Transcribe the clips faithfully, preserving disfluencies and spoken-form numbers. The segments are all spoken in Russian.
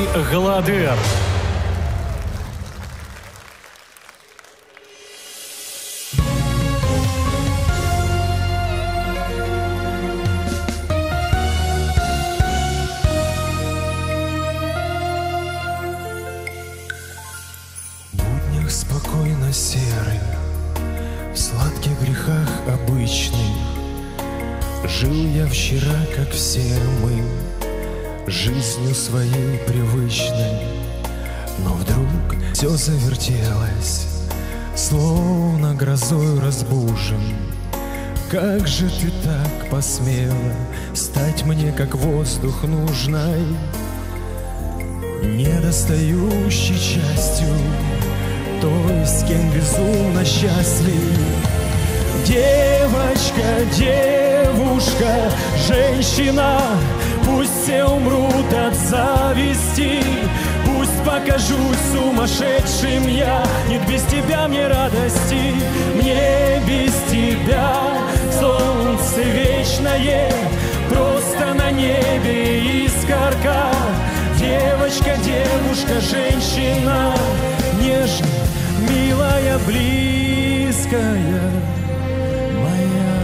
Гладер. Буднях спокойно серый, в сладких грехах обычных. Жил я вчера, как все мы, жизнью своей привычной. Но вдруг все завертелось, словно грозой разбужен. Как же ты так посмела стать мне, как воздух нужной, недостающей частью той, с кем безумно счастлив. Девочка, девушка, женщина, пусть все умрут от зависти, пусть покажусь сумасшедшим я. Нет, без тебя мне радости, мне без тебя. Солнце вечное, просто на небе искорка. Девочка, девушка, женщина, нежная, милая, близкая моя.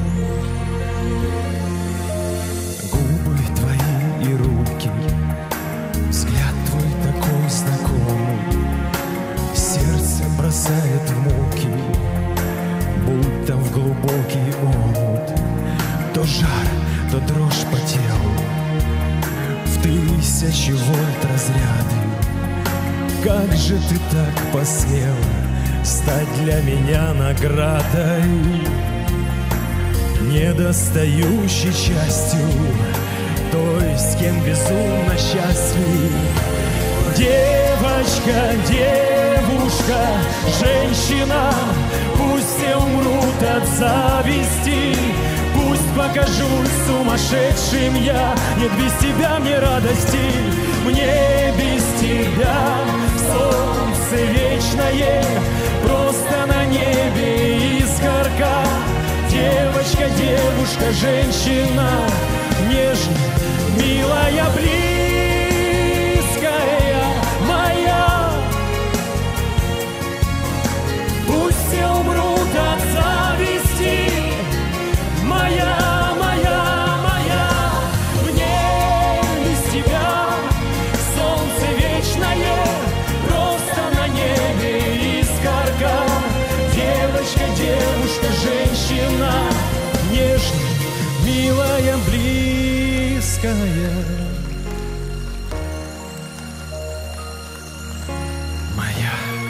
Губы твои и руки, взгляд твой такой знакомый, сердце бросает в муки, будто в глубокий омут. То жар, то дрожь по телу, в тысячи вольт разряды. Как же ты так посмела стать для меня наградой, недостающей частью той, с кем безумно счастлив. Девочка, девушка, женщина, пусть все умрут от зависти, пусть покажусь сумасшедшим я. Нет, без тебя мне радости, мне без тебя. Солнце вечное, просто на небе искорка. Девочка, девушка, женщина, нежная, милая, близкая моя. Пусть все умрут от зависти, моя, моя, моя. Мне без тебя солнце вечное, просто на небе искорка. Девочка, девушка, женщина, нежная, милая, близкая моя.